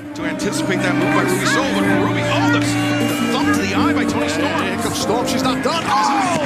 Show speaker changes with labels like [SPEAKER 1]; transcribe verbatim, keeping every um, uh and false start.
[SPEAKER 1] to anticipate that move by Ruby Soul, but Ruby, oh, the, the thumb to the eye by Tony Storm.
[SPEAKER 2] Here comes Storm, she's not done. Oh!